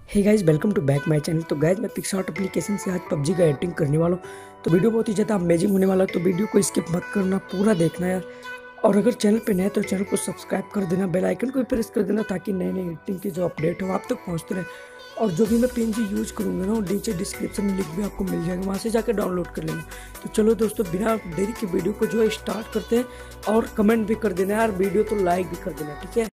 Hey guys, welcome to back my channel. तो guys, मैं PicsArt application से आज पबजी का एडिटिंग करने वाला हूँ। तो वीडियो बहुत ही ज़्यादा अमेजिंग होने वाला है, तो वीडियो को स्किप मत करना, पूरा देखना यार। और अगर चैनल पे नए हैं तो चैनल को सब्सक्राइब कर देना, बेल आइकन को भी प्रेस कर देना ताकि नए नए एडिटिंग के जो अपडेट हो आप तक पहुँचते रहे। और जो भी मैं पीएनजी यूज़ करूँगा ना, वो नीचे डिस्क्रिप्शन में लिंक भी आपको मिल जाएगा, वहाँ से जाकर डाउनलोड कर लेना। तो चलो दोस्तों, बिना देरी के वीडियो को जो है स्टार्ट करते हैं। और कमेंट भी कर देना यार, वीडियो तो लाइक भी कर देना, ठीक है।